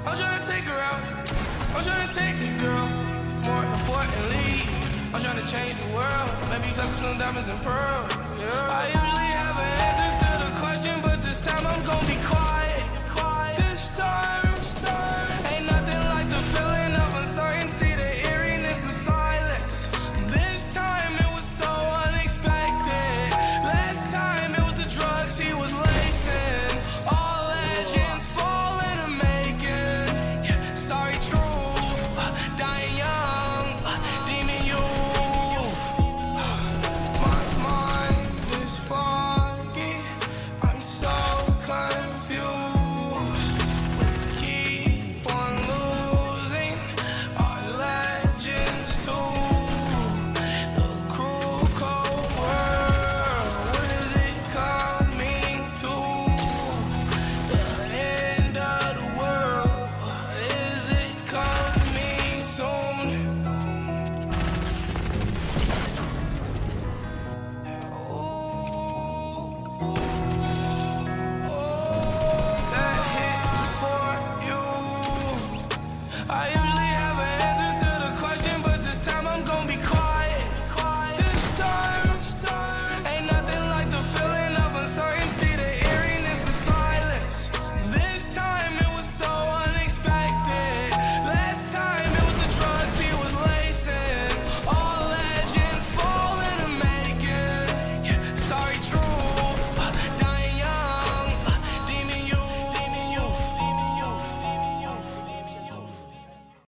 I'm tryna take her out. I'm tryna take the girl. More importantly, I'm tryna change the world. Maybe touch some diamonds and pearls. Yeah. I usually have an answer to the question, but this time I'm gonna be quiet.